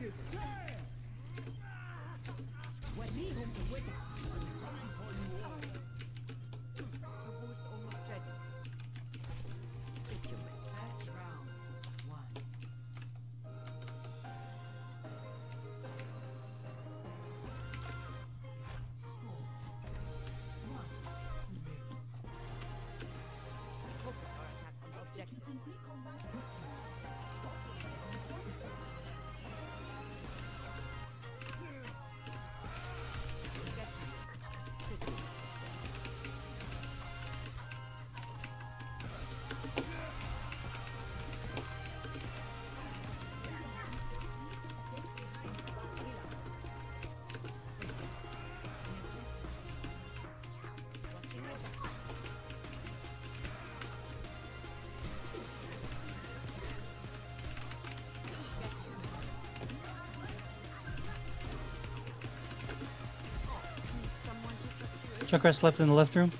Junkrat slept in the left room.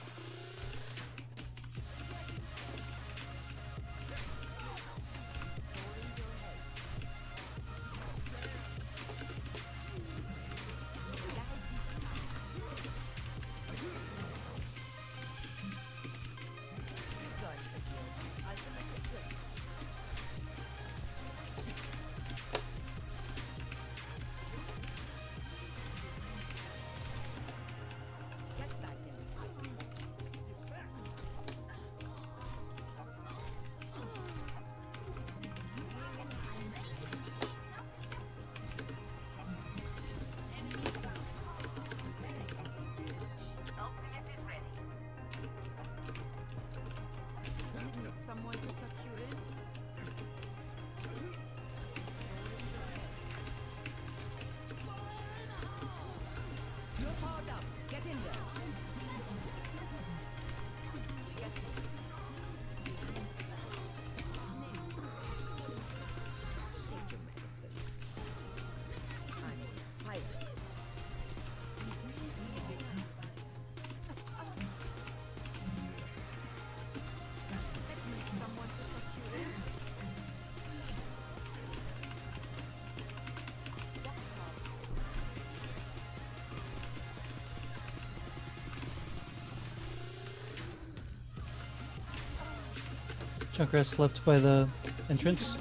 Junkrat slept by the entrance.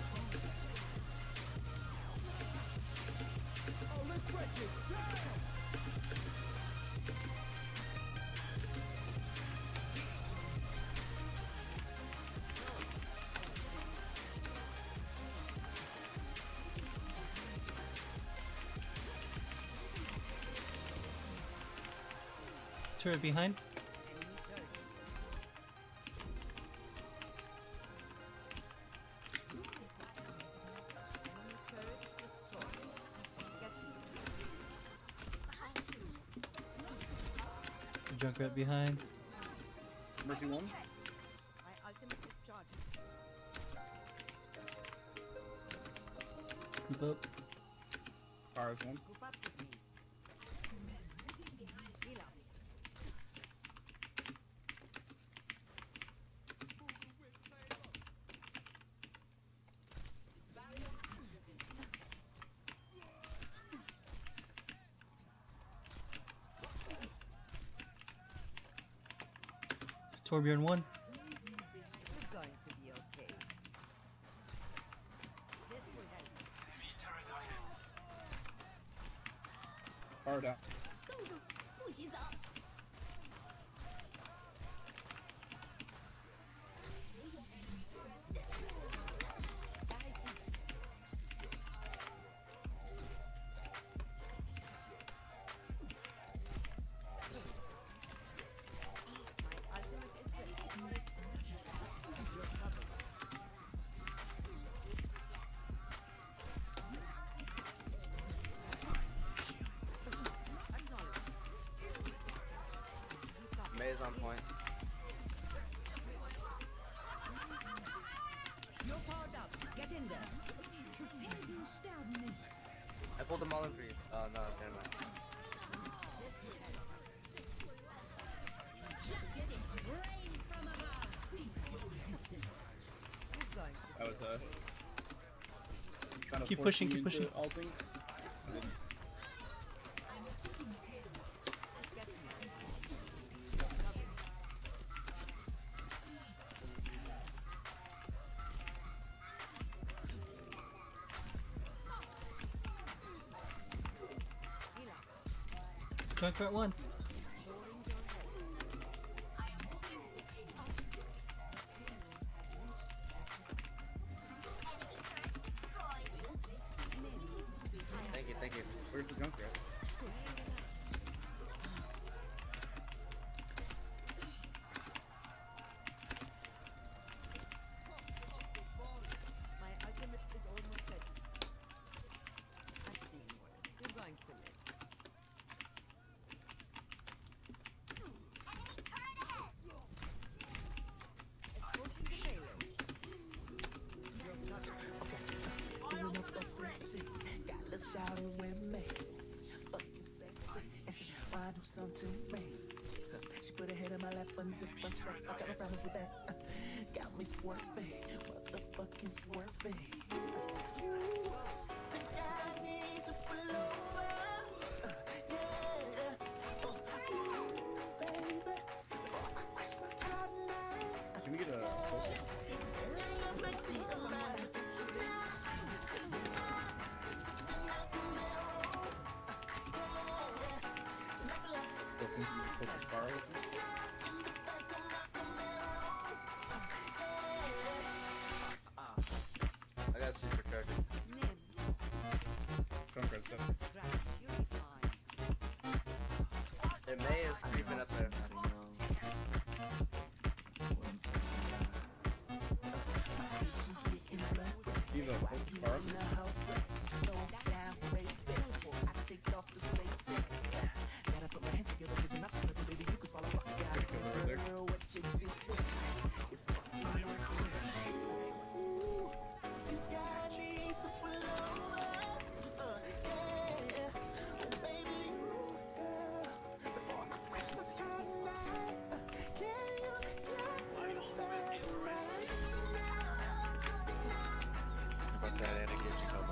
Turret behind. Junkrat behind. Mercy one. Keep up. Fires one. Torbjorn 1. Fire down. May is on point. I pulled them all in for you. Oh no, never mind. That was Kind of Keep forced pushing, me keep into pushing. ulting. And then- Junkrat 1. Thank you. Where's the Junkrat? My ultimate is almost ready. I see. You're going to live. Exposing the payload. Doing up a pretty, got a shouting with me. She's fucking sexy, and she wanna do something to me. She put her head in my lap, unzip, unswap. I got no problems with that. Got me swerving, motherfucking swerving. Think I need to pull over, yeah. Baby, before I crash my car tonight. Can we get a focus? Still think you can focus fire? I got super charger. Nim. Junkrat 7. Scratch. You'll be fine. Their May is creeping up there. Diva, focus fire. Slow down, baby. I take off the safety. Gotta put my hands together, cause you're not so clever, baby. You can swallow rock. Girl, what you doing? It's fucking unfair. Ooh, think I need to pull over. Yeah. Oh, baby, girl. Before I crash my car tonight, can you drive me back around? 69. Fuck that energy combo.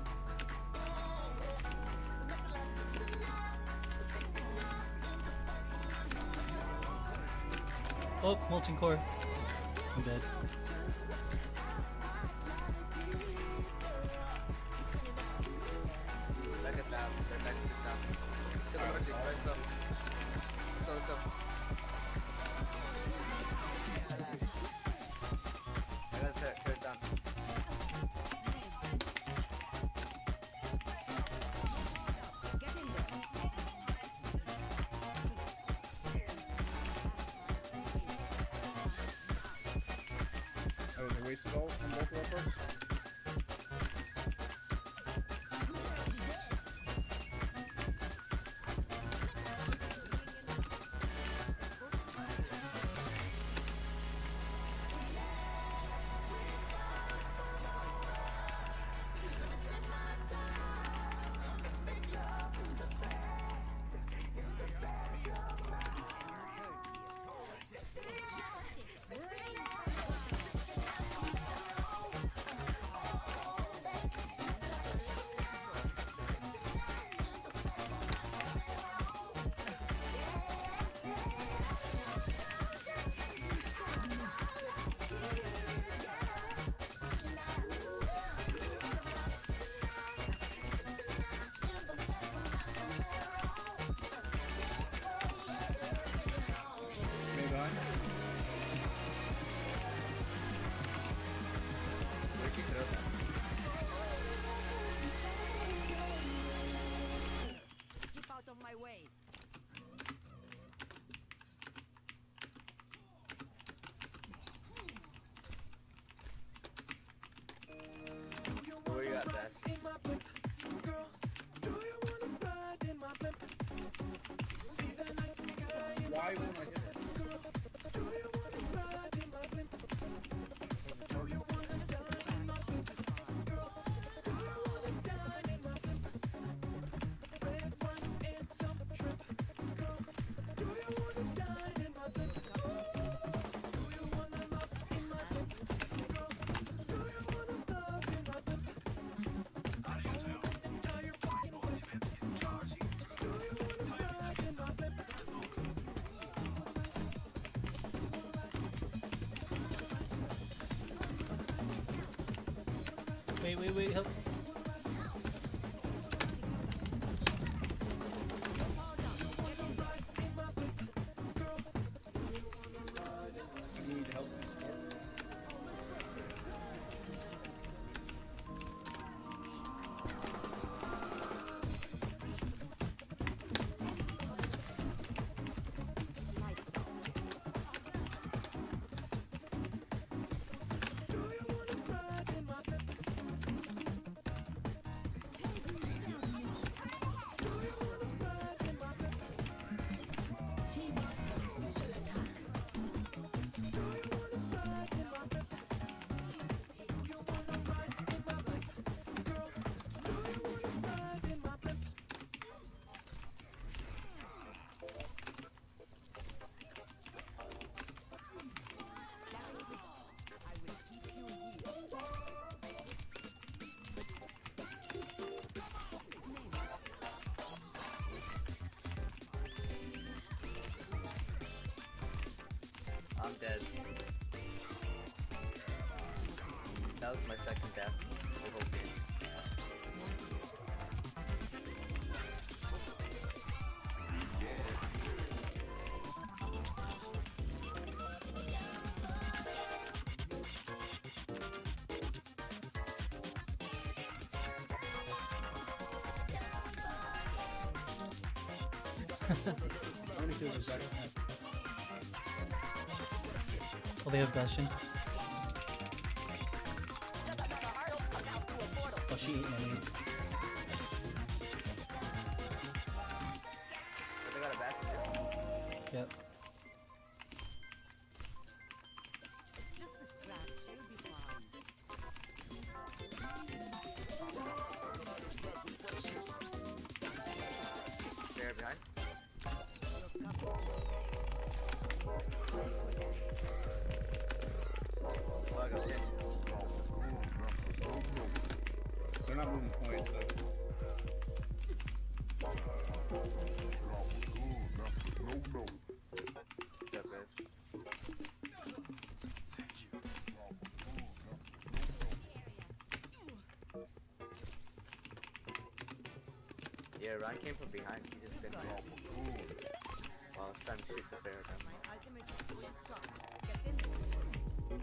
Oh, Molten Core. I'm dead. Back at that. They're back to top. Kill the mercy. Right up. Let's go. I got a turret down. Get in there. That was a wasted ult on both of our parts. Wait, help. Need help. I'm dead. That was my second death the whole game. How many kills is that? Oh, they have Bastion. Oh, she ate my name. But they got a bastion too. Yep. Just the scratch, you'll be fine. They're behind. Oh, I got hit. They're not moving points, so. What's up, guys? Yeah, Ryan came from behind. He just didn't hit. Well, it's time to shoot the bear down. My ultimate is will drop. Get in there.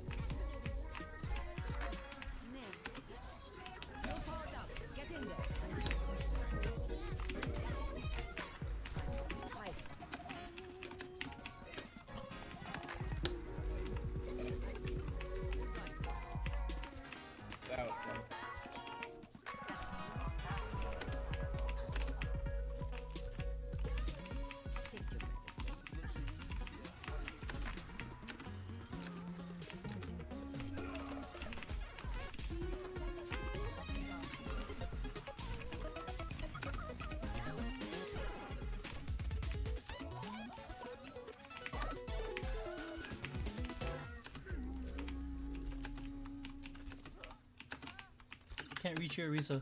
Name. You're powered up. Get in there. Hide. That was fun. Take your medicine. Can't reach your Risa.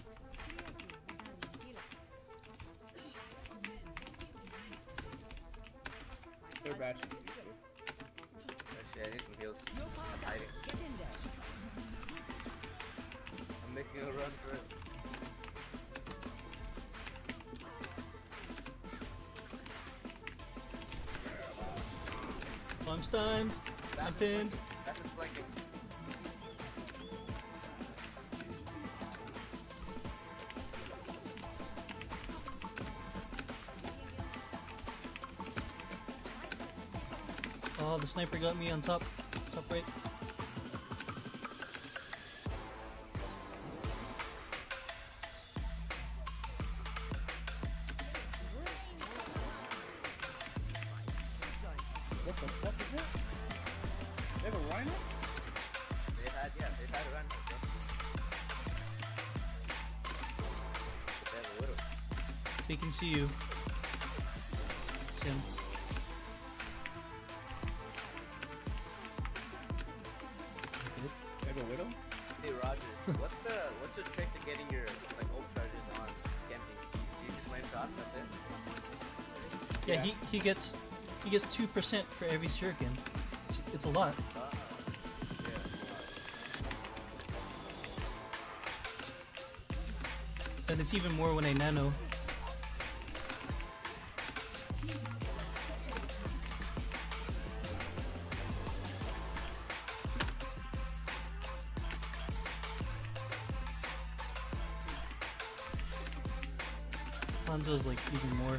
They're batching. Actually, I need some heals. I'm hiding. Get in there. I'm making a run for it. Oh, I'm stunned. I'm pinned. That's just flanking. Oh, the sniper got me on top. Top right. What the fuck is that? They have a rhino? They had a run. Bro. They have a widow. They can see you. It's him. Good. They have a widow? Hey Roger, what's the trick to getting your like ult charges on camping? You just land shots, that's it. Yeah, Yeah. he gets 2% for every shuriken. It's a lot. Yeah. And it's even more when I nano. Hanzo's like even more.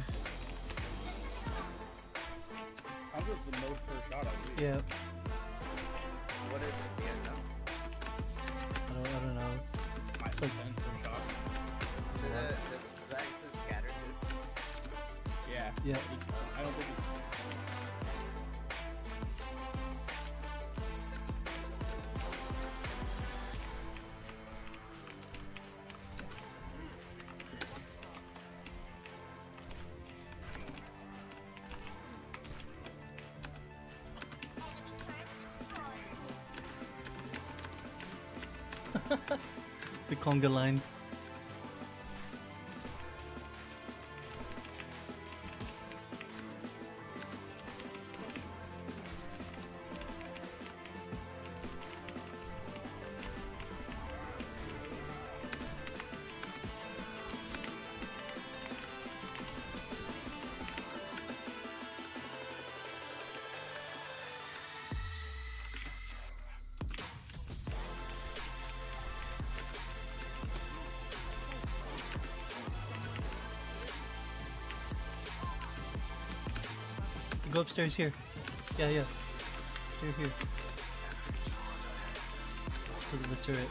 Hanzo's the most per shot, I believe. Yeah, What is it? Do you guys know? I don't know. It's like- 10 per shot. Does that include scatter too? Yeah. Yeah. I don't think it's. The conga line. Go upstairs here. Yeah, yeah. Here. Because of the turret.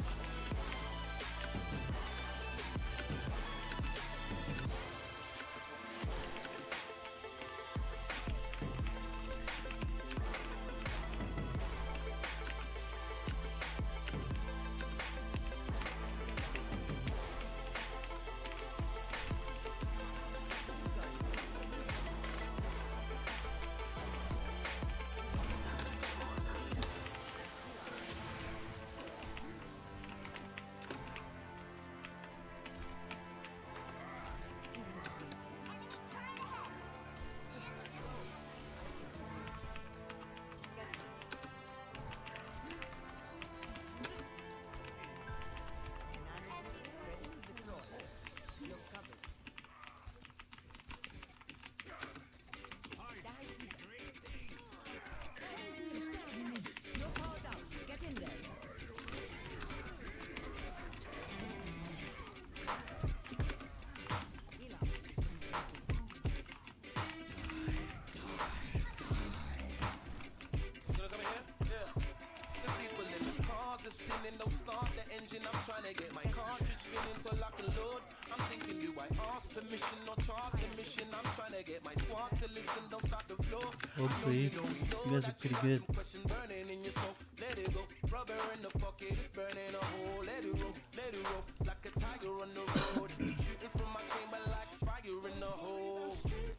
Don't start the engine, I'm trying to get my cartridge spinning to lock and load. I'm thinking, do I ask permission or charge the mission? I'm trying to get my squad to listen, don't start the flow. Okay, you guys are pretty good. Question burning in your soul, let it go. Rubber in the pocket, it's burning a hole. Let it roll, like a tiger on the road. Shooting from my chamber like fire in the hole.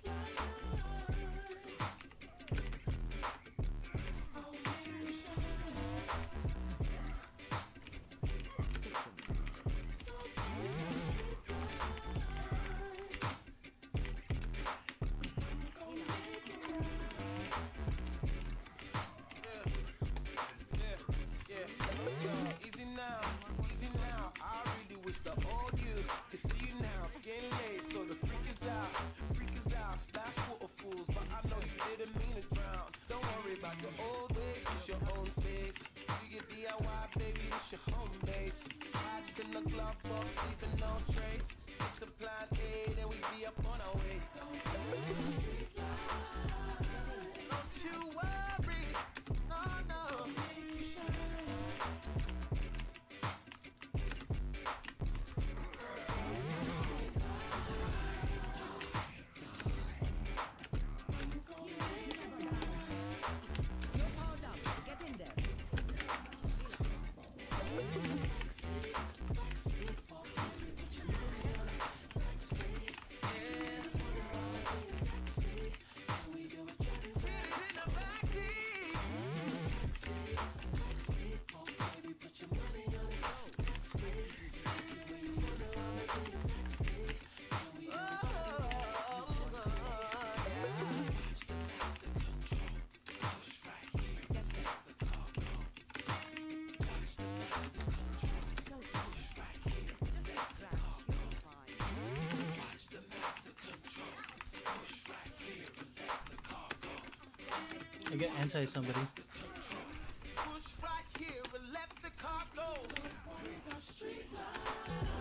Easy now. I really wish the old you could see you now. Skin lace, so the freak is out. Splash waterfalls, but I know you didn't mean to drown. Don't worry about your old ways, it's your own space. Do your DIY, baby, it's your home base. Hats in the glove box, leaving no trace. Stick to plan A, then we be up on our way. Don't you worry, no. I get anti somebody. Push right here and let the car go.